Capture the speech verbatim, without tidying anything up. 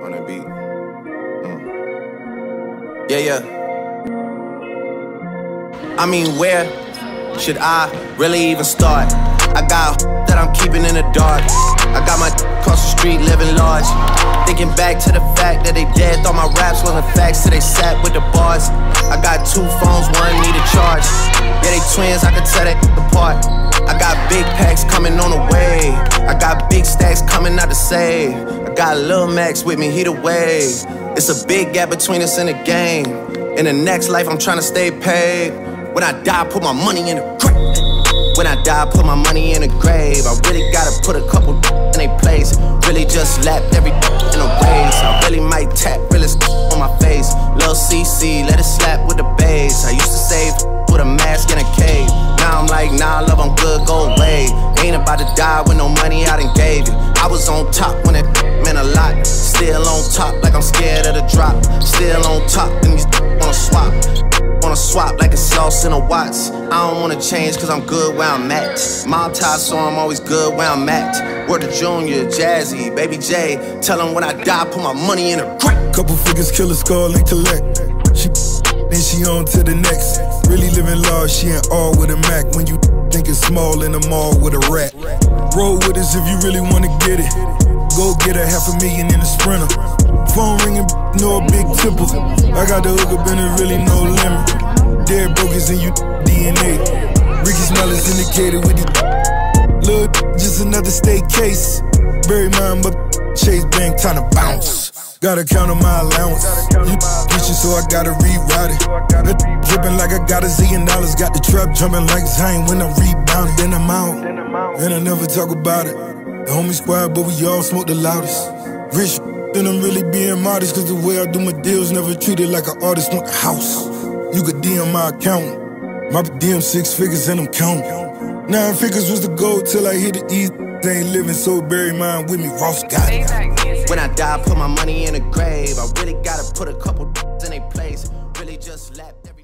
on the beat. Mm. Yeah, yeah. I mean, where should I really even start? I got that I'm keeping in the dark. I got my across the street living large. Thinking back to the fact that they dead, thought my raps wasn't facts till they sat with the bars. I got two phones, one need a charge. Yeah, they twins, I can tell that apart. I got big packs coming on the way. I got big stacks coming out to save. I got Lil Max with me, he the wave. It's a big gap between us and the game. In the next life, I'm trying to stay paid. When I die, put my money in the grave. When I die, put my money in the grave. I really gotta put a couple in they place. Really just lapped every in a race. I really might tap realest on my face. Lil C C, let it slap with the bass. I used to save with a mask in a cave. Now I'm like, nah, love, I'm good, go away. Ain't about to die with no money I done gave you. I was on top when it meant a lot. Still on top like I'm scared of the drop. Still on top and these wanna swap. Wanna swap like it's sauce in a Watts. I don't wanna change cause I'm good where I'm at. Mob tie, so I'm always good where I'm at. Word to Junior, Jazzy, Baby J. Tell them when I die, put my money in a grave. Couple figures, kill a skull and collect. She then she on to the next. Really living large, she ain't all with a Mac. When you think it's small in the mall with a rat. Roll with us if you really wanna get it. Go get a half a million in a Sprinter. Phone ringing, no big tipple. I got the hook up and it really no limit. Dead brokers in you D N A. Ricky Smell is indicated with it. Look, just another state case. Bury mine, but Chase Bank time to bounce. Gotta count on my allowance. You get you, so I gotta rewrite it. That dripping like I got a zillion dollars. Got the trap jumping like Zane when I'm rebounding. Then I'm out, and I never talk about it. The homie squad, but we all smoke the loudest. Rich, then I'm really being modest. Cause the way I do my deals, never treated like an artist. Want the house, you could D M my account. My D M six figures and I'm counting. Nine figures was the goal till I hit the east. They ain't living, so bury mine with me, Ross got it. When I die, put my money in a grave. I really gotta put a couple in a place. Really just lapped